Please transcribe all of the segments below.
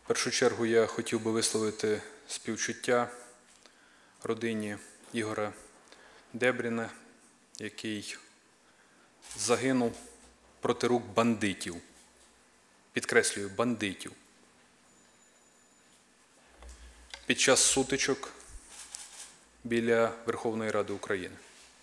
першу чергу я хотів би висловити співчуття родині Ігоря Дебріна, який загинув проти рук бандитів. Підкреслюю, бандитів. Під час сутичок біля Верховної Ради України.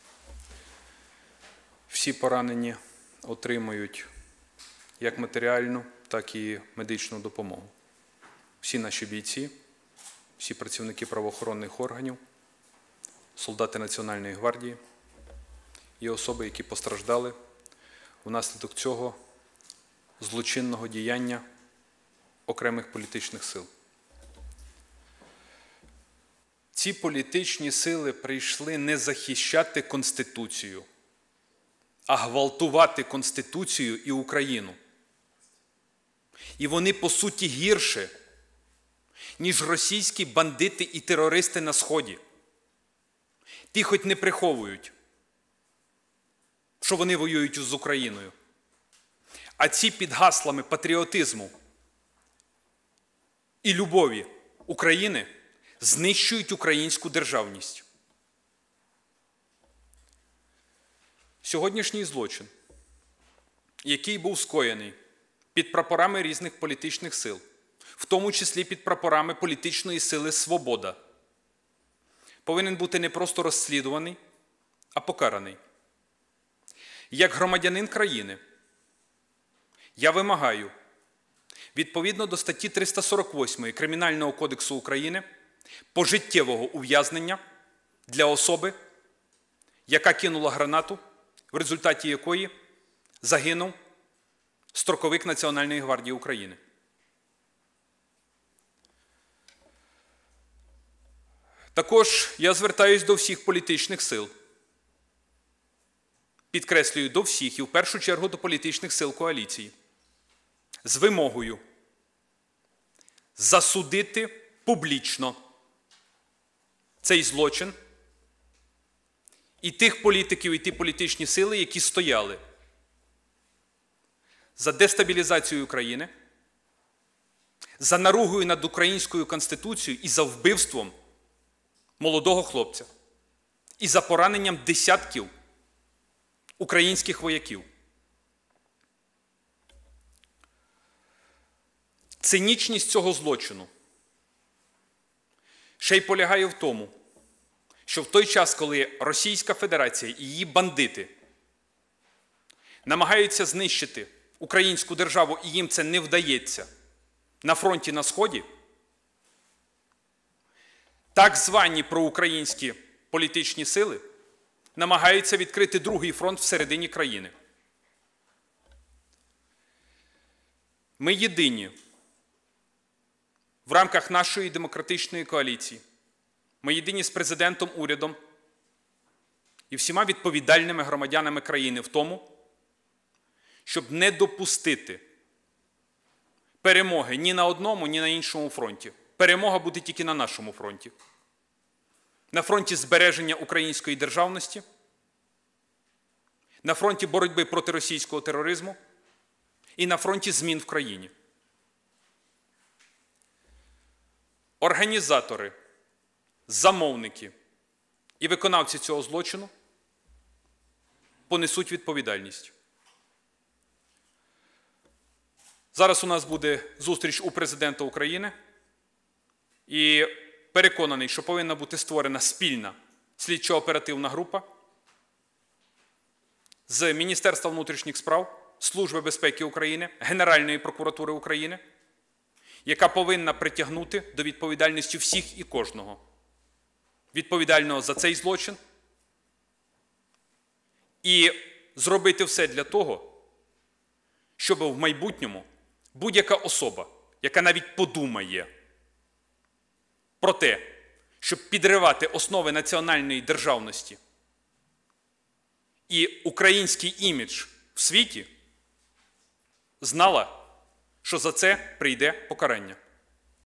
Всі поранені отримують як матеріальну, так і медичну допомогу. Всі наші бійці, всі працівники правоохоронних органів, солдати Національної гвардії і особи, які постраждали внаслідок цього злочинного діяння окремих політичних сил. Ці політичні сили прийшли не захищати Конституцію, а гвалтувати Конституцію і Україну. І вони, по суті, гірше, ніж російські бандити і терористи на Сході. Ті хоч не приховують, що вони воюють з Україною. А ці під гаслами патріотизму і любові України знищують українську державність. Сьогоднішній злочин, який був скоєний під прапорами різних політичних сил, в тому числі під прапорами політичної сили «Свобода», повинен бути не просто розслідуваний, а покараний. Як громадянин країни, я вимагаю, відповідно до статті 348 Кримінального кодексу України, пожиттєвого ув'язнення для особи, яка кинула гранату, в результаті якої загинув строковик Національної гвардії України. Також я звертаюсь до всіх політичних сил. Підкреслюю, до всіх і в першу чергу до політичних сил коаліції. З вимогою засудити публічно цей злочин і тих політиків, і ті політичні сили, які стояли за дестабілізацію України, за наругою над українською Конституцією і за вбивством молодого хлопця, і за пораненням десятків українських вояків. Цинічність цього злочину ще й полягає в тому, що в той час, коли Російська Федерація і її бандити намагаються знищити українську державу, і їм це не вдається на фронті на Сході, так звані проукраїнські політичні сили намагаються відкрити другий фронт всередині країни. Ми єдині в рамках нашої демократичної коаліції. Ми єдині з президентом, урядом і всіма відповідальними громадянами країни в тому, щоб не допустити перемоги ні на одному, ні на іншому фронті. Перемога буде тільки на нашому фронті. На фронті збереження української державності, на фронті боротьби проти російського тероризму і на фронті змін в країні. Організатори, замовники і виконавці цього злочину понесуть відповідальність. Зараз у нас буде зустріч у президента України, і переконаний, що повинна бути створена спільна слідчо-оперативна група з Міністерства внутрішніх справ, Служби безпеки України, Генеральної прокуратури України, яка повинна притягнути до відповідальності всіх і кожного, відповідального за цей злочин, і зробити все для того, щоб в майбутньому будь-яка особа, яка навіть подумає про те, щоб підривати основи національної державності і український імідж в світі, знала, що за це прийде покарання.